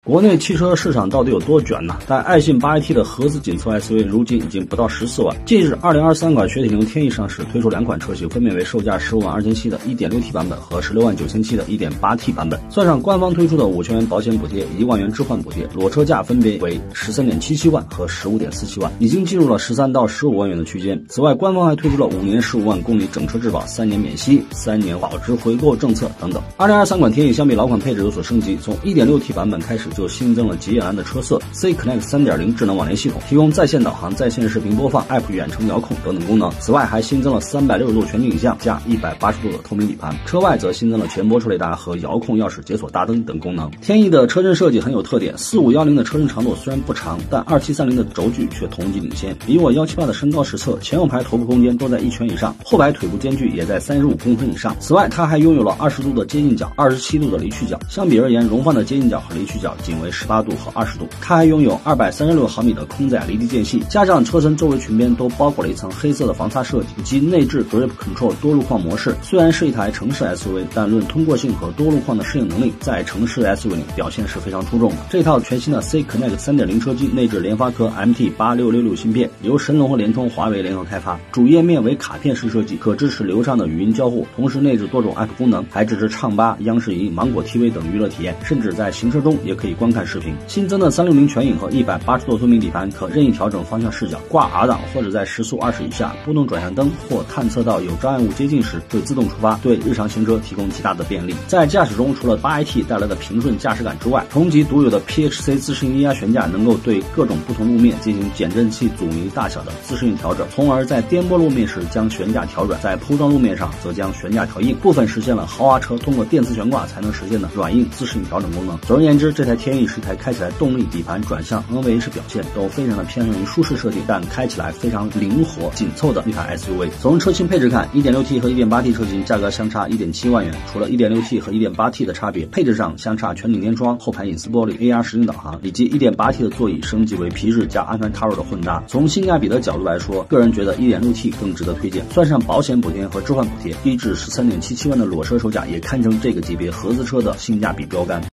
国内汽车市场到底有多卷呢？但爱信 8AT 的合资紧凑 SUV 如今已经不到14万。近日2023款雪铁龙天翼上市，推出2款车型，分别为售价15万2700的 1.6T 版本和16万9700的 1.8T 版本。算上官方推出的5000元保险补贴、1万元置换补贴，裸车价分别为13.77万和15.47万，已经进入了13到15万元的区间。此外，官方还推出了5年15万公里整车质保、3年免息、3年保值回购政策等等。2023款天翼相比老款配置有所升级，从 1.6T 版本开始就新增了极艳蓝的车色、C Connect 3.0 智能网联系统，提供在线导航、在线视频播放、App 远程遥控等等功能。此外，还新增了360度全景影像加180度的透明底盘，车外则新增了前波车雷达和遥控钥匙解锁大灯等功能。天翼的车身设计很有特点，4510的车身长度虽然不长，但2730的轴距却同级领先。以我178的身高实测，前后排头部空间都在1拳以上，后排腿部间距也在35公分以上。此外，它还拥有了20度的接近角、27度的离去角。相比而言，荣放的接近角和离去角仅为18度和20度。它还拥有236毫米的空载离地间隙，加上车身周围裙边都包裹了一层黑色的防擦设计，以及内置 Grip Control 多路况模式。虽然是一台城市 SUV， 但论通过性和多路况的适应能力，在城市 SUV 里表现是非常出众的。这套全新的 C Connect 3.0 车机内置联发科 MT8666 芯片，由神龙和联通、华为联合开发，主页面为卡片式设计，可支持流畅的语音交互，同时内置多种 App 功能，还支持唱吧、央视仪、芒果 TV 等娱乐体验，甚至在行车中也可以观看视频。新增的360全影和180度透明底盘可任意调整方向视角，挂 R 档或者在时速20以下，波动转向灯或探测到有障碍物接近时会自动出发，对日常行车提供极大的便利。在驾驶中，除了 8AT 带来的平顺驾驶感之外，同级独有的 PHC 自适应液压悬架能够对各种不同路面进行减震器阻尼大小的自适应调整，从而在颠簸路面时将悬架调软，在铺装路面上则将悬架调硬，部分实现了豪华车通过电磁悬挂才能实现的软硬自适应调整功能。总而言之，这台天翼是一台开起来动力、底盘、转向、NVH 表现都非常的偏向于舒适设定，但开起来非常灵活紧凑的一台 SUV。从车型配置看， 1.6T 和 1.8T 车型价格相差 1.7万元，除了 1.6T 和 1.8T 的差别，配置上相差全景天窗、后排隐私玻璃、AR 实景导航，以及 1.8T 的座椅升级为皮质加安全 Cover 的混搭。从性价比的角度来说，个人觉得 1.6T 更值得推荐，算上保险补贴和置换补贴，低至13.77万的裸车售价也堪称这个级别合资车的性价比标杆。